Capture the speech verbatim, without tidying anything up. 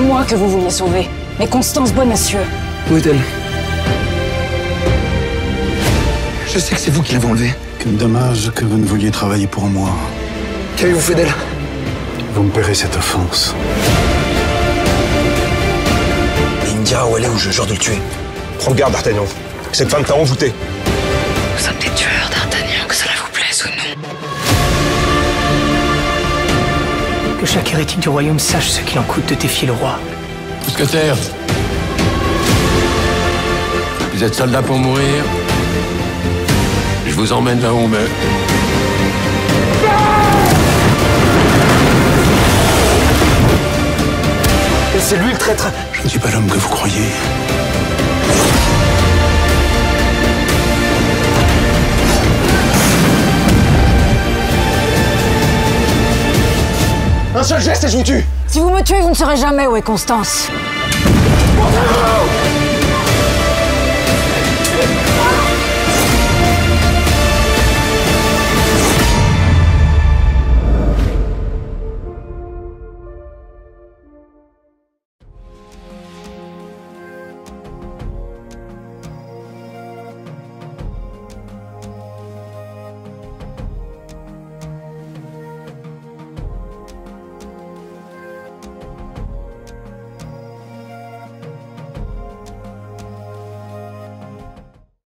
moi que vous vouliez sauver, mais Constance Bonacieux. Où est-elle? Je sais que c'est vous qui l'avez enlevée. Quel dommage que vous ne vouliez travailler pour moi. Qu'avez-vous fait d'elle? Vous me paierez cette offense. Il me dira où elle est ou je jure de le tuer. Prends garde, D'Artagnan. Cette femme t'a envoûté. Nous sommes des tueurs, d'Artagnan, que cela vous plaise ou non. Que chaque hérétique du royaume sache ce qu'il en coûte de défier le roi. Mousquetaires, vous êtes soldats pour mourir. Je vous emmène là où on meurt. Et c'est lui le traître. Je ne suis pas l'homme que vous croyez. Un seul geste et je vous tue. Si vous me tuez, vous ne saurez jamais où est Constance. Montrez-vous!